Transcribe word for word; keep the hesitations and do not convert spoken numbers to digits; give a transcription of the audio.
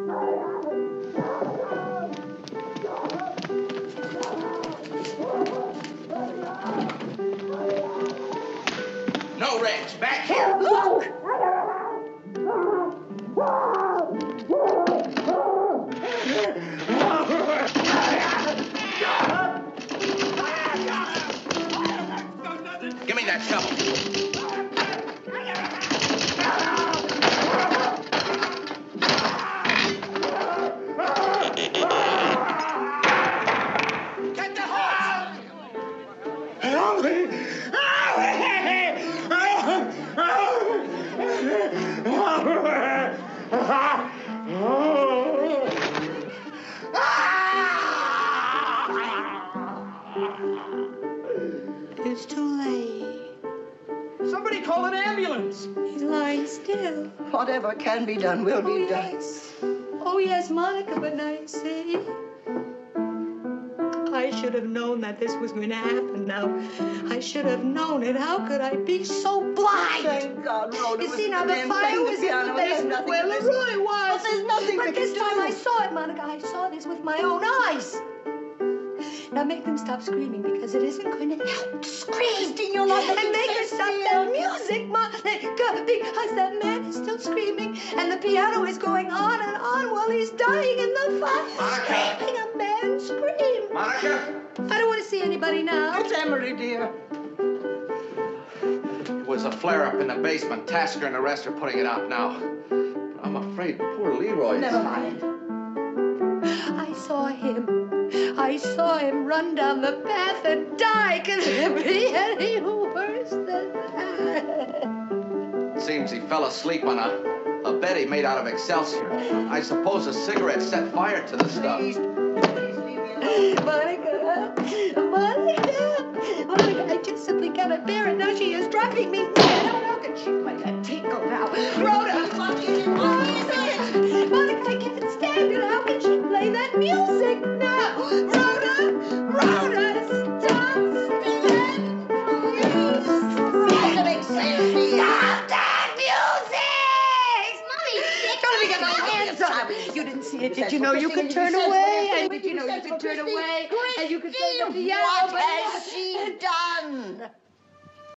No, Reg, back here. Look! Give me that shovel. Get the horse! It's too late. Somebody call an ambulance. He's lying still. Whatever can be done will Oh, be done. yes. Oh, yes, Monica, but now you see. I should have known that this was going to happen now. I should have known it. How could I be so blind? Thank God, Rhoda You was see, now the playing fire the was in piano. the There's basement nothing where to this. Leroy was. But there's nothing But we this can time do. I saw it, Monica. I saw this with my own eyes. Now make them stop screaming because it isn't going to help. Scream! Christine, you're not And making make her sense stop here. that music, Monica, because that man is still screaming and the piano is going on and on while he's dying in the fire. Monica! Screaming, a man scream. Monica? I don't want to see anybody now. It's Emery, dear. It was a flare-up in the basement. Tasker and the rest are putting it out now. But I'm afraid poor Leroy... Never mind. I saw him. I saw him run down the path and die. Could it be any worse than that? Seems he fell asleep on a, a bed he made out of Excelsior. I suppose a cigarette set fire to the stuff. Please, please leave me alone. Monica, Monica, Monica, I just simply cannot bear it. Now she is driving me mad. How can she play that tinkle now? Rhoda, Monica, Monica, I can't stand it. How can she play that music now? Rhoda, Rhoda, stop that music. Stop that music! Mommy, Don't let me get my hands on it. You didn't see it. Did you know you could turn away? And did you know you could turn away? And you could play the piano? What has she done?